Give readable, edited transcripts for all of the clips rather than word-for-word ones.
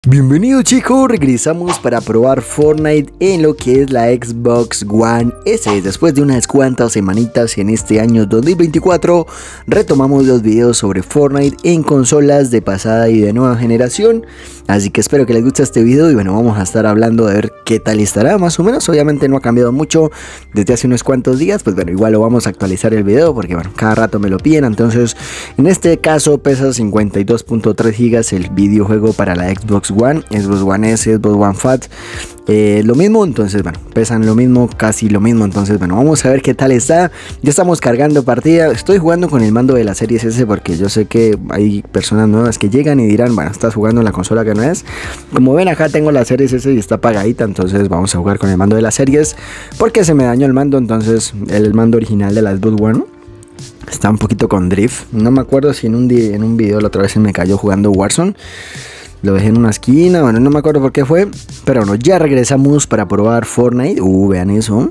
Bienvenidos chicos, regresamos para probar Fortnite en lo que es la Xbox One S. Después de unas cuantas semanitas en este año 2024, retomamos los videos sobre Fortnite en consolas de pasada y de nueva generación. Así que espero que les guste este video y bueno, vamos a estar hablando de ver qué tal estará más o menos. Obviamente no ha cambiado mucho desde hace unos cuantos días, pues bueno, igual lo vamos a actualizar el video porque bueno, cada rato me lo piden. Entonces, en este caso pesa 52.3 GB el videojuego para la Xbox One S, Xbox One Fat, lo mismo, entonces bueno, pesan lo mismo, casi lo mismo, entonces bueno, vamos a ver qué tal está. Ya estamos cargando partida, estoy jugando con el mando de la Series S porque yo sé que hay personas nuevas que llegan y dirán, bueno, estás jugando en la consola que no es. Como ven acá tengo la Series S y está apagadita, entonces vamos a jugar con el mando de la Series porque se me dañó el mando, entonces el mando original de la Xbox One está un poquito con drift. No me acuerdo si en un video la otra vez se me cayó jugando Warzone. Lo dejé en una esquina, bueno, no me acuerdo por qué fue. Pero bueno, ya regresamos para probar Fortnite. Vean eso.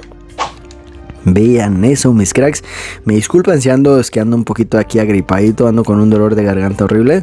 Vean eso, mis cracks. Me disculpan si ando, es que ando un poquito aquí agripadito. Ando con un dolor de garganta horrible.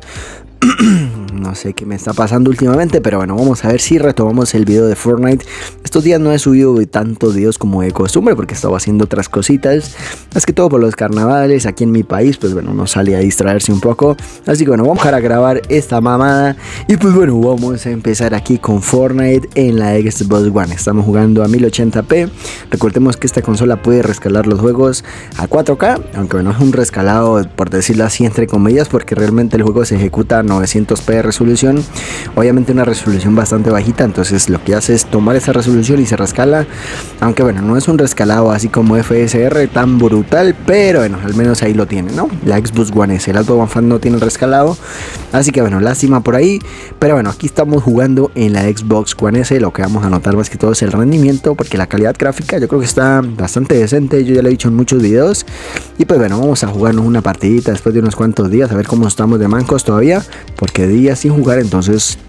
No sé qué me está pasando últimamente, pero bueno, vamos a ver si retomamos el video de Fortnite. Estos días no he subido tantos videos como de costumbre porque estaba haciendo otras cositas, más que todo por los carnavales aquí en mi país, pues bueno, uno sale a distraerse un poco. Así que bueno, vamos a grabar esta mamada y pues bueno, vamos a empezar aquí con Fortnite en la Xbox One. Estamos jugando a 1080p. Recordemos que esta consola puede rescalar los juegos a 4K, aunque bueno, es un rescalado por decirlo así entre comillas, porque realmente el juego se ejecuta a 900p resolución, obviamente una resolución bastante bajita, entonces lo que hace es tomar esa resolución y se rescala, aunque bueno, no es un rescalado así como FSR tan brutal, pero bueno, al menos ahí lo tiene, ¿no? La Xbox One S, el Xbox One Fan no tiene el rescalado, así que bueno, lástima por ahí, pero bueno, aquí estamos jugando en la Xbox One S. Lo que vamos a notar más que todo es el rendimiento, porque la calidad gráfica yo creo que está bastante decente, yo ya lo he dicho en muchos videos, y pues bueno, vamos a jugarnos una partidita después de unos cuantos días, a ver cómo estamos de mancos todavía, porque días sin jugar, entonces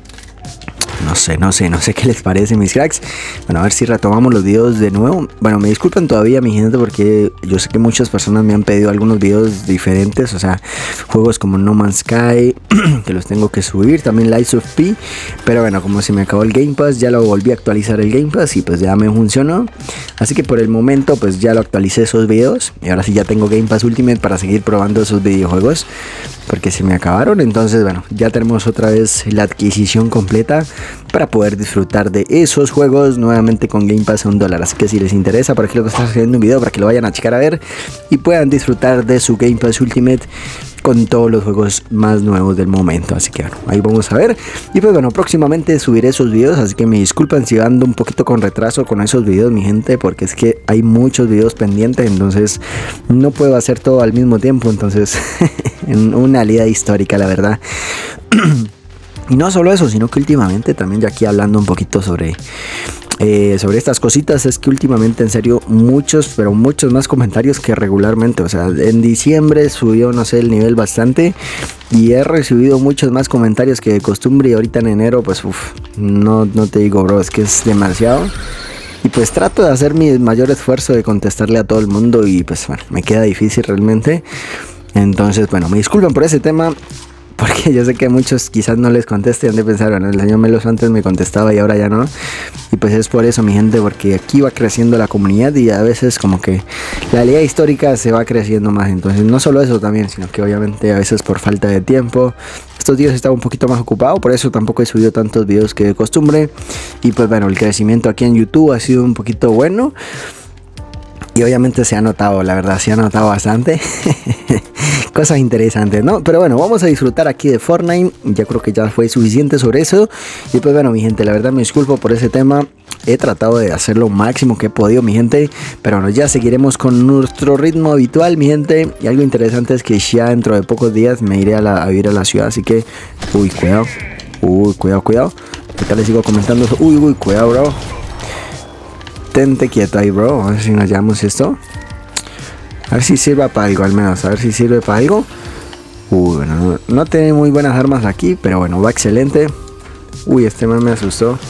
no sé qué les parece, mis cracks. Bueno, a ver si retomamos los videos de nuevo. Bueno, me disculpan todavía, mi gente, porque yo sé que muchas personas me han pedido algunos videos diferentes, o sea, juegos como No Man's Sky que los tengo que subir, también Lies of P, pero bueno, como se me acabó el Game Pass, ya lo volví a actualizar el Game Pass y pues ya me funcionó, así que por el momento pues ya lo actualicé esos videos y ahora sí ya tengo Game Pass Ultimate para seguir probando esos videojuegos porque se me acabaron. Entonces bueno, ya tenemos otra vez la adquisición completa para poder disfrutar de esos juegos nuevamente con Game Pass a $1. Así que si les interesa, por aquí lo que estoy haciendo un video para que lo vayan a checar a ver y puedan disfrutar de su Game Pass Ultimate con todos los juegos más nuevos del momento. Así que bueno, ahí vamos a ver. Y pues bueno, próximamente subiré esos videos, así que me disculpan si ando un poquito con retraso con esos videos, mi gente, porque es que hay muchos videos pendientes, entonces no puedo hacer todo al mismo tiempo, entonces una liada histórica, la verdad. Y no solo eso, sino que últimamente también, ya aquí hablando un poquito sobre estas cositas, es que últimamente en serio muchos más comentarios que regularmente, o sea, en diciembre subió, no sé, el nivel bastante y he recibido muchos más comentarios que de costumbre, y ahorita en enero pues no te digo, bro, es que es demasiado. Y pues trato de hacer mi mayor esfuerzo de contestarle a todo el mundo y pues bueno, me queda difícil realmente. Entonces bueno, me disculpan por ese tema, porque yo sé que a muchos quizás no les conteste y han de pensar, bueno, el señor Melos antes me contestaba y ahora ya no. Y pues es por eso, mi gente, porque aquí va creciendo la comunidad y a veces como que la liga histórica se va creciendo más. Entonces no solo eso también, sino que obviamente a veces por falta de tiempo. Estos días estaba un poquito más ocupado, por eso tampoco he subido tantos videos que de costumbre. Y pues bueno, el crecimiento aquí en YouTube ha sido un poquito bueno. Y obviamente se ha notado, la verdad, se ha notado bastante. Cosas interesantes, ¿no? Pero bueno, vamos a disfrutar aquí de Fortnite. Ya creo que ya fue suficiente sobre eso. Y pues bueno, mi gente, la verdad me disculpo por ese tema. He tratado de hacer lo máximo que he podido, mi gente. Pero bueno, ya seguiremos con nuestro ritmo habitual, mi gente. Y algo interesante es que ya dentro de pocos días me iré a vivir a la ciudad. Así que, cuidado. Cuidado. Ahorita les sigo comentando eso. Cuidado, bro. Tente quieto ahí, bro. A ver si nos llevamos esto. A ver si sirve para algo, al menos. A ver si sirve para algo. Bueno, no tiene muy buenas armas aquí, pero bueno, va excelente. Este man me asustó.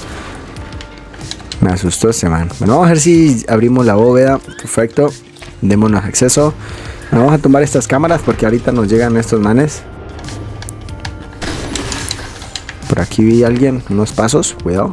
Me asustó este man. Bueno, vamos a ver si abrimos la bóveda. Perfecto. Démonos acceso. Bueno, vamos a tomar estas cámaras porque ahorita nos llegan estos manes. Por aquí vi a alguien, unos pasos, cuidado.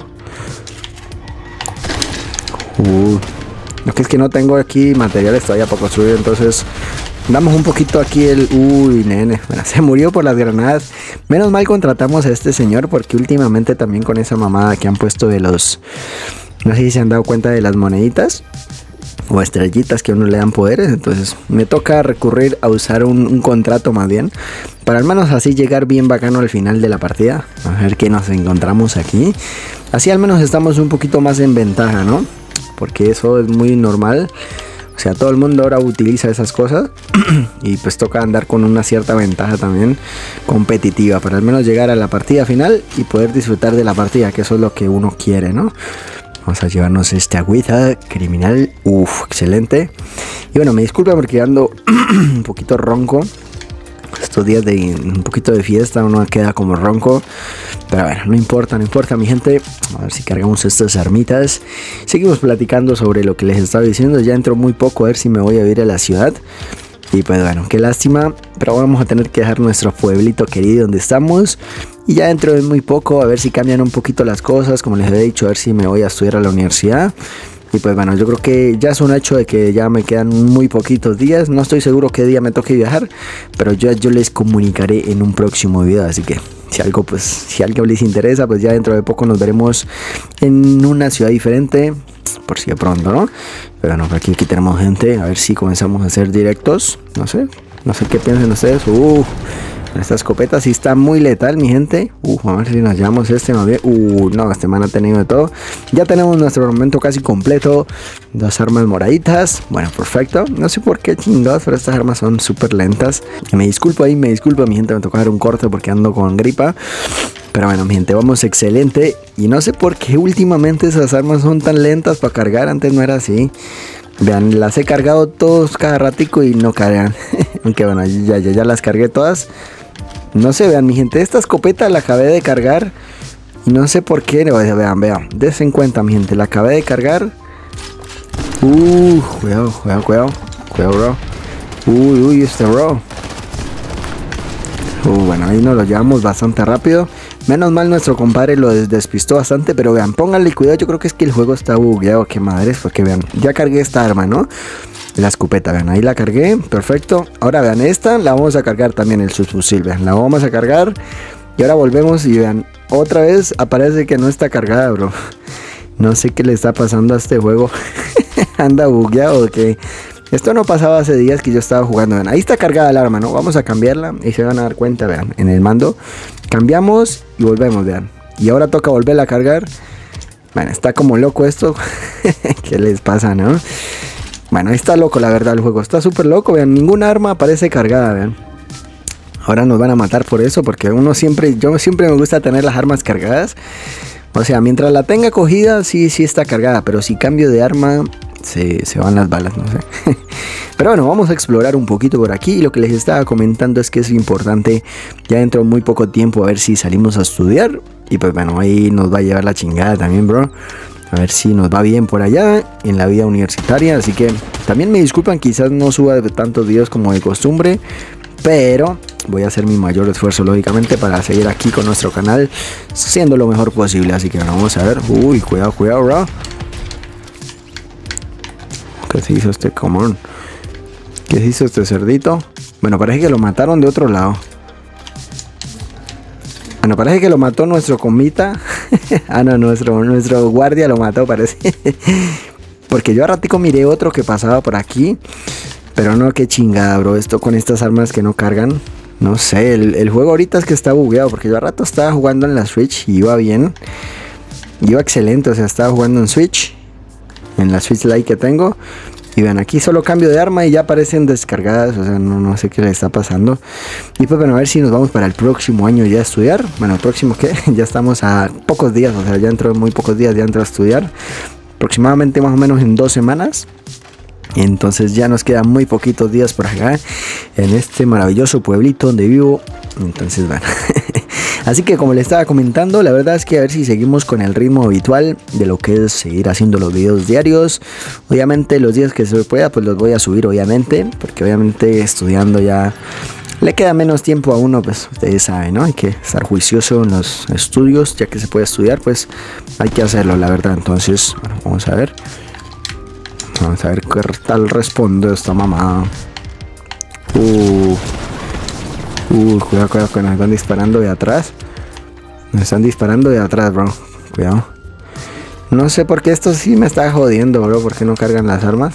Lo que es que no tengo aquí materiales todavía para construir, entonces damos un poquito aquí el... Uy, nene, bueno, se murió por las granadas. Menos mal contratamos a este señor, porque últimamente también con esa mamada que han puesto de los... No sé si se han dado cuenta de las moneditas o estrellitas que a uno le dan poderes. Entonces me toca recurrir a usar un contrato más bien, para al menos así llegar bien bacano al final de la partida. A ver qué nos encontramos aquí. Así al menos estamos un poquito más en ventaja, ¿no? Porque eso es muy normal. O sea, todo el mundo ahora utiliza esas cosas y pues toca andar con una cierta ventaja también competitiva para al menos llegar a la partida final y poder disfrutar de la partida, que eso es lo que uno quiere, ¿no? Vamos a llevarnos esta agüita criminal. Uf, excelente. Y bueno, me disculpen porque ando un poquito ronco. Estos días de un poquito de fiesta uno queda como ronco. Pero bueno, no importa mi gente. A ver si cargamos estas armitas. Seguimos platicando sobre lo que les estaba diciendo. Ya entro muy poco, a ver si me voy a ir a la ciudad. Y pues bueno, qué lástima, pero vamos a tener que dejar nuestro pueblito querido donde estamos. Y ya dentro de muy poco, a ver si cambian un poquito las cosas. Como les he dicho, a ver si me voy a estudiar a la universidad. Y pues bueno, yo creo que ya es un hecho de que ya me quedan muy poquitos días. No estoy seguro qué día me toque viajar, pero yo les comunicaré en un próximo video. Así que si algo les interesa, pues ya dentro de poco nos veremos en una ciudad diferente. Por si de pronto, ¿no? Pero no, aquí tenemos gente. A ver si comenzamos a hacer directos. No sé qué piensan ustedes. Esta escopeta sí está muy letal, mi gente. A ver si nos llevamos este más bien. No, este man ha tenido de todo. Ya tenemos nuestro armamento casi completo. 2 armas moraditas. Bueno, perfecto. No sé por qué chingados, pero estas armas son súper lentas. Me disculpo, mi gente. Me tocó dar un corte porque ando con gripa. Pero bueno, mi gente, vamos excelente. Y no sé por qué últimamente esas armas son tan lentas para cargar. Antes no era así. Vean, las he cargado todos cada ratico y no cargan. Aunque bueno, ya las cargué todas. No sé, vean, mi gente, esta escopeta la acabé de cargar. Y no sé por qué. Vean. Dense en cuenta, mi gente, la acabé de cargar. Cuidado, bro. Uy, este bro. Bueno, ahí nos lo llevamos bastante rápido. Menos mal nuestro compadre lo despistó bastante. Pero vean, pónganle cuidado. Yo creo que es que el juego está bugueado. Qué madres. Porque vean, ya cargué esta arma, ¿no? La escopeta, vean, ahí la cargué. Perfecto. Ahora vean, esta la vamos a cargar también, el subfusil. Vean, la vamos a cargar. Y ahora volvemos y vean, otra vez aparece que no está cargada, bro. No sé qué le está pasando a este juego. Anda bugueado, que esto no pasaba hace días que yo estaba jugando. Vean, ahí está cargada el arma, ¿no? Vamos a cambiarla y se van a dar cuenta, vean, en el mando. Cambiamos y volvemos, vean. Y ahora toca volverla a cargar. Bueno, está como loco esto. ¿Qué les pasa, no? Bueno, ahí está loco, la verdad, el juego. Está súper loco, vean. Ninguna arma aparece cargada, vean. Ahora nos van a matar por eso, porque yo siempre me gusta tener las armas cargadas. O sea, mientras la tenga cogida, sí está cargada. Pero si cambio de arma, se van las balas, no sé. Pero bueno, vamos a explorar un poquito por aquí. Y lo que les estaba comentando es que es importante, ya dentro de muy poco tiempo, a ver si salimos a estudiar. Y pues bueno, ahí nos va a llevar la chingada también, bro. A ver si nos va bien por allá en la vida universitaria. Así que también me disculpan, quizás no suba tantos videos como de costumbre, pero voy a hacer mi mayor esfuerzo, lógicamente, para seguir aquí con nuestro canal, siendo lo mejor posible. Así que bueno, vamos a ver. Uy, cuidado, bro. ¿Qué se hizo este común? ¿Qué se hizo este cerdito? Bueno, parece que lo mataron de otro lado. Bueno, parece que lo mató nuestro comita. No, nuestro guardia lo mató, parece. Porque yo a ratico miré otro que pasaba por aquí. Pero no, qué chingada, bro. Esto con estas armas que no cargan. No sé, el juego ahorita es que está bugueado. Porque yo a rato estaba jugando en la Switch y iba bien. Iba excelente, o sea, estaba jugando en Switch. En la Switch Lite que tengo. Y vean, aquí solo cambio de arma y ya aparecen descargadas. O sea, no sé qué le está pasando. Y pues bueno, a ver si nos vamos para el próximo año ya a estudiar. Bueno, el próximo que ya estamos a pocos días. O sea, ya dentro de muy pocos días ya entro a estudiar. Aproximadamente más o menos en 2 semanas. Entonces ya nos quedan muy poquitos días por acá. En este maravilloso pueblito donde vivo. Entonces bueno. Así que como les estaba comentando, la verdad es que a ver si seguimos con el ritmo habitual de lo que es seguir haciendo los videos diarios. Obviamente los días que se pueda pues los voy a subir, obviamente, porque obviamente estudiando ya le queda menos tiempo a uno, pues ustedes saben, ¿no? Hay que estar juicioso en los estudios, ya que se puede estudiar, pues hay que hacerlo, la verdad. Entonces, bueno, vamos a ver. Vamos a ver qué tal responde esta mamá. Cuidado, cuidado, que nos están disparando de atrás. Nos están disparando de atrás, bro. Cuidado. No sé por qué esto sí me está jodiendo, bro. ¿Por qué no cargan las armas?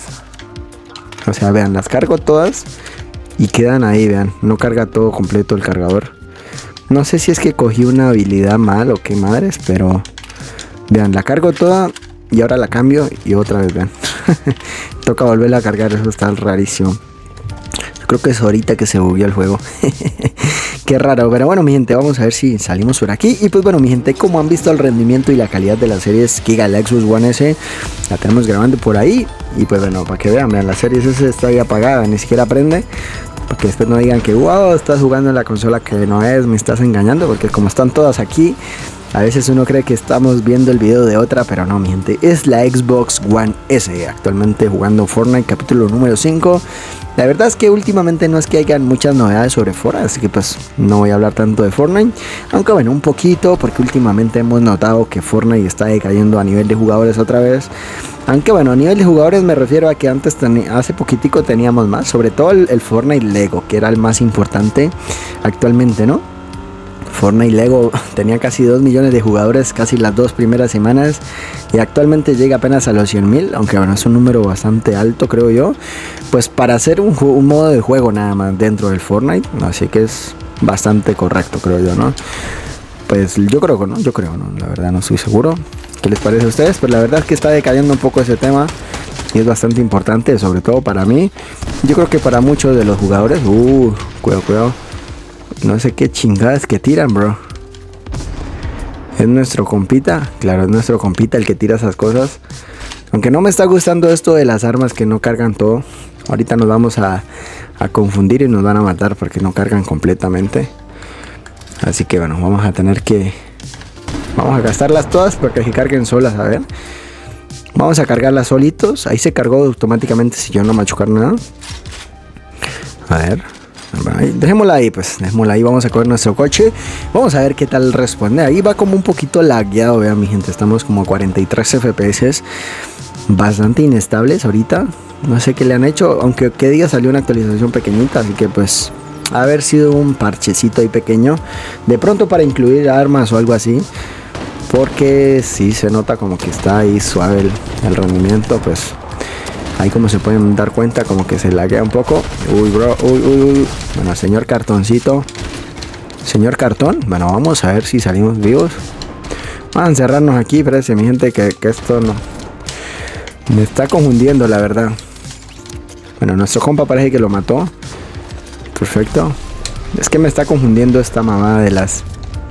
O sea, vean, las cargo todas y quedan ahí, vean. No carga todo completo el cargador. No sé si es que cogí una habilidad mal o qué madres, pero... vean, la cargo toda y ahora la cambio y otra vez, vean. Toca volverla a cargar, eso está rarísimo. Creo que es ahorita que se bugueó el juego. Qué raro, pero bueno, mi gente, vamos a ver si salimos por aquí. Y pues bueno, mi gente, como han visto el rendimiento y la calidad de las series Giga, la Xbox One S, la tenemos grabando por ahí. Y pues bueno, para que vean, la series S está ahí apagada, ni siquiera prende. Para que después no digan que wow, estás jugando en la consola que no es, me estás engañando. Porque como están todas aquí, a veces uno cree que estamos viendo el video de otra, pero no, mi gente, es la Xbox One S, actualmente jugando Fortnite capítulo número 5. La verdad es que últimamente no es que hayan muchas novedades sobre Fortnite, así que pues no voy a hablar tanto de Fortnite, aunque bueno, un poquito, porque últimamente hemos notado que Fortnite está decayendo a nivel de jugadores otra vez. Aunque bueno, a nivel de jugadores me refiero a que antes, hace poquitico teníamos más, sobre todo el Fortnite Lego, que era el más importante actualmente, ¿no? Fortnite Lego tenía casi 2 millones de jugadores casi las 2 primeras semanas y actualmente llega apenas a los 100.000, aunque bueno, es un número bastante alto, creo yo, pues para hacer un modo de juego nada más dentro del Fortnite, así que es bastante correcto, creo yo, ¿no? Pues yo creo, ¿no? Yo creo, ¿no? La verdad no estoy seguro. ¿Qué les parece a ustedes? Pues la verdad es que está decayendo un poco ese tema y es bastante importante, sobre todo para mí. Yo creo que para muchos de los jugadores, cuidado, cuidado. No sé qué chingadas que tiran, bro. Es nuestro compita. Claro, es nuestro compita el que tira esas cosas. Aunque no me está gustando esto de las armas que no cargan todo. Ahorita nos vamos a confundir y nos van a matar porque no cargan completamente. Así que bueno, vamos a tener que... vamos a gastarlas todas para que carguen solas, a ver. Vamos a cargarlas solitos. Ahí se cargó automáticamente si yo no machucar nada. A ver... dejémosla ahí, pues, dejémosla ahí, vamos a coger nuestro coche, vamos a ver qué tal responde. Ahí va como un poquito lagueado, vean mi gente, estamos como a 43 FPS, bastante inestables ahorita, no sé qué le han hecho, aunque qué día salió una actualización pequeñita, así que pues, haber sido un parchecito ahí pequeño, de pronto para incluir armas o algo así, porque sí se nota como que está ahí suave el rendimiento, pues... ahí como se pueden dar cuenta como que se laguea un poco. Uy, bro, uy. Bueno, señor cartoncito. Señor cartón. Bueno, vamos a ver si salimos vivos. Vamos a encerrarnos aquí, parece mi gente que esto no... me está confundiendo, la verdad. Bueno, nuestro compa parece que lo mató. Perfecto. Es que me está confundiendo esta mamada de las...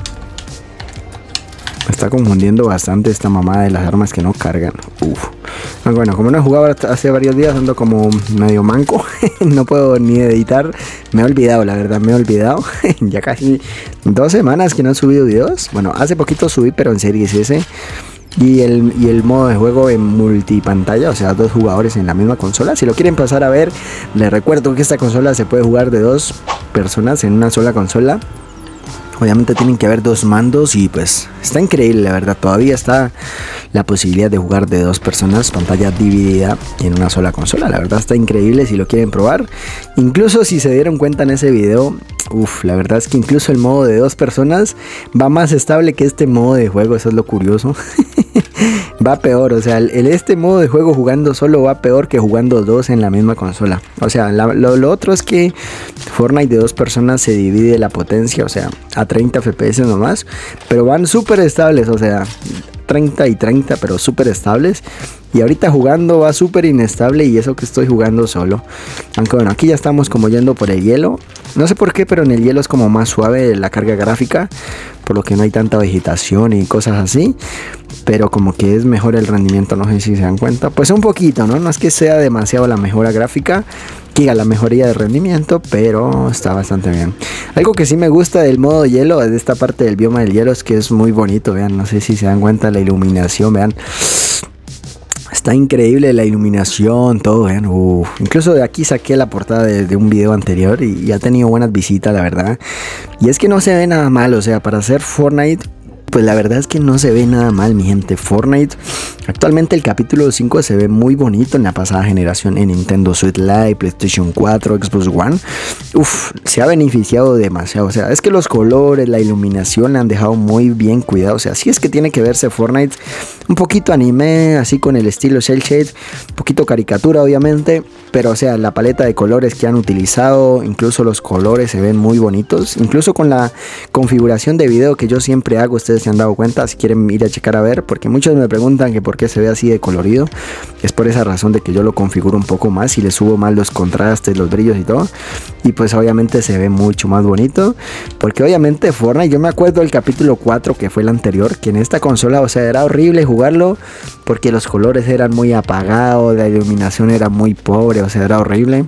me está confundiendo bastante esta mamada de las armas que no cargan. Bueno, como no he jugado hace varios días, ando como medio manco. No puedo ni editar. Me he olvidado, la verdad, me he olvidado. Ya casi 2 semanas que no he subido videos. Bueno, hace poquito subí, pero en Series S. Y el modo de juego en multipantalla, o sea, 2 jugadores en la misma consola. Si lo quieren pasar a ver, les recuerdo que esta consola se puede jugar de 2 personas en una sola consola. Obviamente tienen que haber 2 mandos y pues está increíble, la verdad. Todavía está la posibilidad de jugar de 2 personas, pantalla dividida en una sola consola. La verdad está increíble si lo quieren probar. Incluso si se dieron cuenta en ese video, la verdad es que incluso el modo de 2 personas va más estable que este modo de juego. Eso es lo curioso. Va peor, o sea, este modo de juego jugando solo va peor que jugando 2 en la misma consola. O sea, lo otro es que Fortnite de 2 personas se divide la potencia, o sea, a 30 FPS nomás, pero van súper estables, o sea, 30 y 30, pero súper estables. Y ahorita jugando va súper inestable, y eso que estoy jugando solo. Aunque bueno, aquí ya estamos como yendo por el hielo. No sé por qué, pero en el hielo es como más suave la carga gráfica, por lo que no hay tanta vegetación y cosas así. Pero como que es mejor el rendimiento, no sé si se dan cuenta. Pues un poquito, ¿no? No es que sea demasiado la mejora gráfica, que diga la mejoría de rendimiento, pero está bastante bien. Algo que sí me gusta del modo hielo, de esta parte del bioma del hielo, es que es muy bonito, vean. No sé si se dan cuenta la iluminación, vean. Está increíble la iluminación, todo, ¿eh? Incluso de aquí saqué la portada de un video anterior y ha tenido buenas visitas, la verdad. Y es que no se ve nada mal, o sea, para hacer Fortnite, pues la verdad es que no se ve nada mal, mi gente. Fortnite, actualmente el capítulo 5 se ve muy bonito en la pasada generación, en Nintendo Switch Lite, PlayStation 4, Xbox One. Se ha beneficiado demasiado, o sea, es que los colores, la iluminación la han dejado muy bien cuidado, o sea, sí es que tiene que verse Fortnite un poquito anime, así con el estilo cel shade, un poquito caricatura obviamente, pero o sea, la paleta de colores que han utilizado, incluso los colores se ven muy bonitos, incluso con la configuración de video que yo siempre hago, ustedes se han dado cuenta, si quieren ir a checar a ver, porque muchos me preguntan que por qué se ve así de colorido, es por esa razón de que yo lo configuro un poco más y le subo más los contrastes, los brillos y todo, y pues obviamente se ve mucho más bonito, porque obviamente Fortnite, yo me acuerdo del capítulo 4 que fue el anterior, que en esta consola, o sea, era horrible jugarlo, porque los colores eran muy apagados, la iluminación era muy pobre, o sea, era horrible.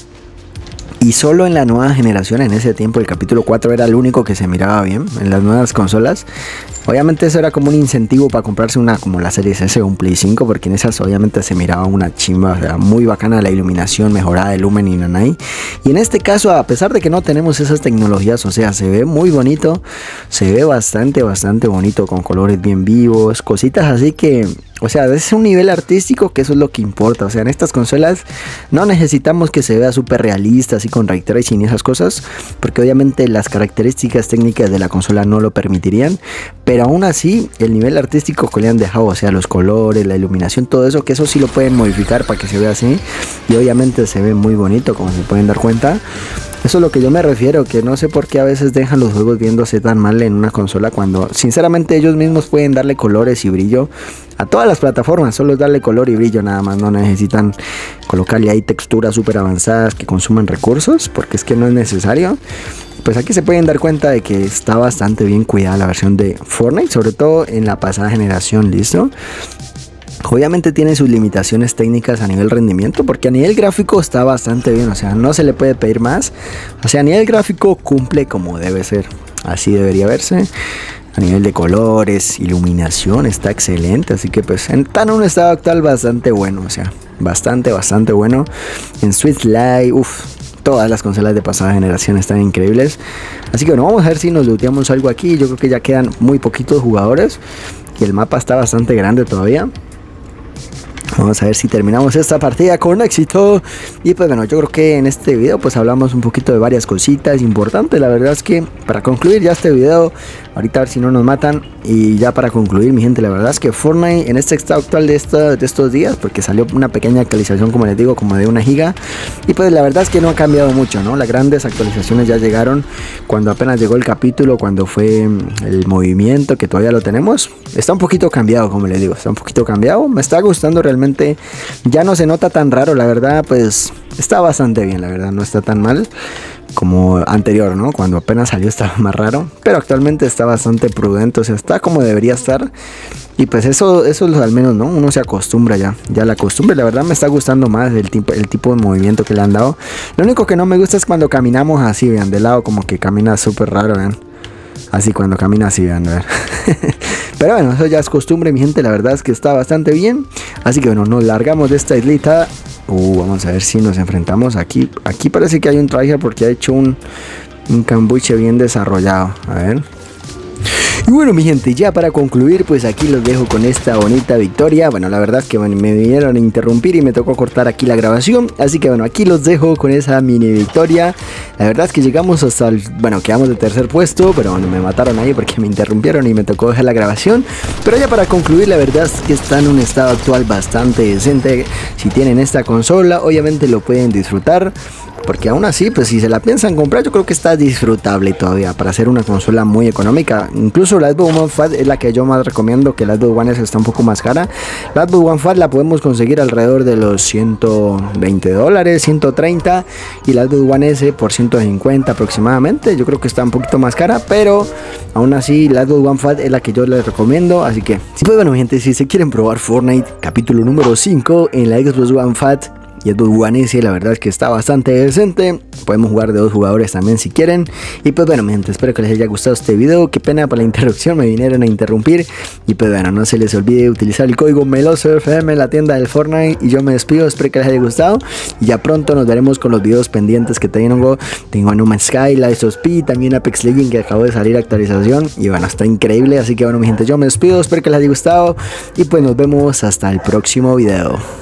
Y solo en la nueva generación, en ese tiempo, el capítulo 4 era el único que se miraba bien en las nuevas consolas. Obviamente eso era como un incentivo para comprarse una como la Series S o un Play 5, porque en esas obviamente se miraba una chimba, o sea, muy bacana la iluminación, mejorada de lumen y nanay. Y en este caso, a pesar de que no tenemos esas tecnologías, o sea, se ve muy bonito, se ve bastante bonito, con colores bien vivos, cositas así que... O sea, es un nivel artístico que eso es lo que importa. O sea, en estas consolas no necesitamos que se vea súper realista, así con ray tracing y esas cosas, porque obviamente las características técnicas de la consola no lo permitirían. Pero aún así, el nivel artístico que le han dejado, o sea, los colores, la iluminación, todo eso, que eso sí lo pueden modificar para que se vea así. Y obviamente se ve muy bonito, como se pueden dar cuenta. Eso es lo que yo me refiero, que no sé por qué a veces dejan los juegos viéndose tan mal en una consola cuando sinceramente ellos mismos pueden darle colores y brillo a todas las plataformas, solo es darle color y brillo nada más, no necesitan colocarle ahí texturas súper avanzadas que consuman recursos, porque es que no es necesario. Pues aquí se pueden dar cuenta de que está bastante bien cuidada la versión de Fortnite, sobre todo en la pasada generación, ¿listo? Obviamente tiene sus limitaciones técnicas a nivel rendimiento, porque a nivel gráfico está bastante bien, o sea, no se le puede pedir más. O sea, a nivel gráfico cumple como debe ser, así debería verse. A nivel de colores, iluminación está excelente, así que pues está en un estado actual bastante bueno, o sea, bastante bueno. En Switch Lite, todas las consolas de pasada generación están increíbles. Así que bueno, vamos a ver si nos looteamos algo aquí. Yo creo que ya quedan muy poquitos jugadores y el mapa está bastante grande todavía. Vamos a ver si terminamos esta partida con éxito. Y pues bueno, yo creo que en este video pues hablamos un poquito de varias cositas importantes. La verdad es que para concluir ya este video, ahorita a ver si no nos matan. Y ya para concluir, mi gente, la verdad es que Fortnite en este estado actual de estos días, porque salió una pequeña actualización, como les digo, como de 1 giga. Y pues la verdad es que no ha cambiado mucho, ¿no? Las grandes actualizaciones ya llegaron cuando apenas llegó el capítulo, cuando fue el movimiento, que todavía lo tenemos. Está un poquito cambiado, como les digo, está un poquito cambiado. Me está gustando realmente, ya no se nota tan raro, la verdad, pues está bastante bien, la verdad, no está tan mal como anterior, ¿no? Cuando apenas salió estaba más raro, pero actualmente está bastante prudente, o sea, está como debería estar. Y pues eso al menos, ¿no? Uno se acostumbra ya la costumbre, la verdad me está gustando más el tipo de movimiento que le han dado. Lo único que no me gusta es cuando caminamos así, vean, de lado como que camina súper raro, vean. Así cuando camina así, vean, vean. Pero bueno, eso ya es costumbre, mi gente, la verdad es que está bastante bien. Así que bueno, nos largamos de esta islita. Vamos a ver si nos enfrentamos aquí. Aquí parece que hay un tryhard porque ha hecho un cambuche bien desarrollado. A ver. Y bueno, mi gente, ya para concluir, pues aquí los dejo con esta bonita victoria. Bueno, la verdad es que me vinieron a interrumpir y me tocó cortar aquí la grabación. Así que bueno, aquí los dejo con esa mini victoria. La verdad es que llegamos hasta el... Bueno, quedamos de tercer puesto, pero bueno, me mataron ahí porque me interrumpieron y me tocó dejar la grabación. Pero ya para concluir, la verdad es que está en un estado actual bastante decente. Si tienen esta consola, obviamente lo pueden disfrutar. Porque aún así, pues si se la piensan comprar, yo creo que está disfrutable todavía para hacer una consola muy económica. Incluso la Xbox One Fat es la que yo más recomiendo, que la Xbox One S está un poco más cara. La Xbox One Fat la podemos conseguir alrededor de los $120, 130, y la Xbox One S por 150 aproximadamente. Yo creo que está un poquito más cara, pero aún así la Xbox One Fat es la que yo les recomiendo. Así que, pues bueno, gente, si se quieren probar Fortnite capítulo número 5 en la Xbox One Fat, y Xbox One S la verdad es que está bastante decente. Podemos jugar de 2 jugadores también si quieren. Y pues bueno mi gente, espero que les haya gustado este video. Qué pena por la interrupción, me vinieron a interrumpir. Y pues bueno, no se les olvide utilizar el código MELOSOFM en la tienda del Fortnite. Y yo me despido, espero que les haya gustado. Y ya pronto nos veremos con los videos pendientes que tengo. Tengo No Man's Sky, Lies of P, también Apex Legends que acabo de salir actualización. Y bueno, está increíble. Así que bueno mi gente, yo me despido, espero que les haya gustado. Y pues nos vemos hasta el próximo video.